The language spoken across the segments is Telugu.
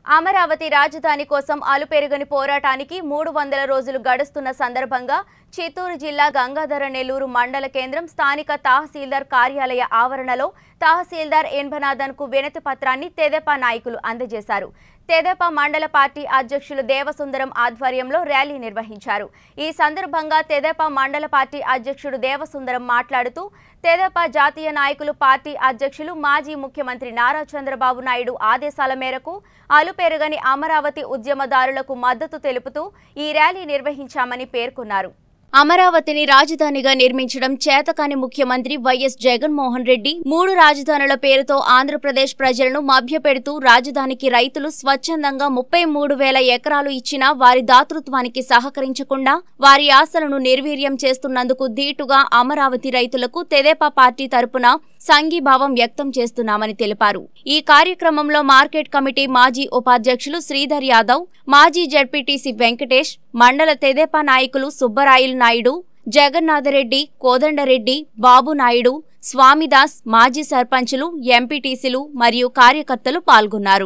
అమరావతి రాజధాని కోసం అలుపెరుగని పోరాటానికి 300 రోజులు గడుస్తున్న సందర్భంగా చిత్తూరు జిల్లా గంగాధర నెల్లూరు మండల కేంద్రం స్థానిక తహసీల్దార్ కార్యాలయ ఆవరణలో తహసీల్దార్ ఎన్బనాథన్కు వినతి పత్రాన్ని తెదేపా నాయకులు అందజేశారు. తెదేపా మండల పార్టీ అధ్యక్షులు దేవసుందరం ఆధ్వర్యంలో ర్యాలీ నిర్వహించారు. ఈ సందర్భంగా తెదేపా మండల పార్టీ అధ్యక్షుడు దేవసుందరం మాట్లాడుతూ తెదేపా జాతీయ నాయకులు పార్టీ అధ్యక్షులు మాజీ ముఖ్యమంత్రి నారా చంద్రబాబు నాయుడు ఆదేశాల మేరకు అలుపెరుగని అమరావతి ఉద్యమదారులకు మద్దతు తెలుపుతూ ఈ ర్యాలీ నిర్వహించామని పేర్కొన్నారు. అమరావతిని రాజధానిగా నిర్మించడం చేతకాని ముఖ్యమంత్రి వైఎస్ జగన్మోహన్ రెడ్డి 3 రాజధానుల పేరుతో ఆంధ్రప్రదేశ్ ప్రజలను మభ్యపెడుతూ రాజధానికి రైతులు స్వచ్ఛందంగా 33,000 ఎకరాలు ఇచ్చినా వారి దాతృత్వానికి సహకరించకుండా వారి ఆశలను నిర్వీర్యం చేస్తున్నందుకు ధీటుగా అమరావతి రైతులకు తెదేపా పార్టీ తరపున సంఘీభావం వ్యక్తం చేస్తున్నామని తెలిపారు. ఈ కార్యక్రమంలో మార్కెట్ కమిటీ మాజీ ఉపాధ్యక్షులు శ్రీధర్ యాదవ్, మాజీ జడ్పీటీసీ వెంకటేష్, మండల తెదేపా నాయకులు సుబ్బరాయులు నాయుడు, జగన్నాథరెడ్డి, కోదండరెడ్డి, బాబు నాయుడు, స్వామిదాస్, మాజీ సర్పంచులు, ఎంపీటీసీలు మరియు కార్యకర్తలు పాల్గొన్నారు.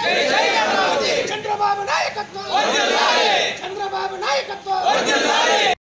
చంద్రబాబు నాయకత్వం